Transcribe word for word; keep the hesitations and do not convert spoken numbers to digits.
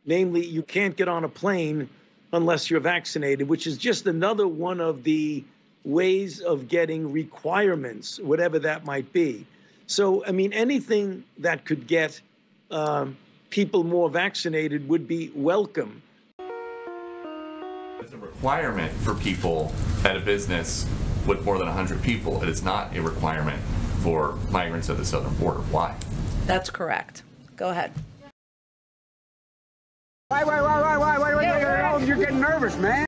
Namely, you can't get on a plane unless you're vaccinated, which is just another one of the ways of getting requirements, whatever that might be. So, I mean, anything that could get um, people more vaccinated would be welcome. It's a requirement for people at a business with more than one hundred people. It is not a requirement for migrants at the southern border. Why? That's correct. Go ahead. Why, why, why, why, why, why, why, why, why, you're getting nervous, man.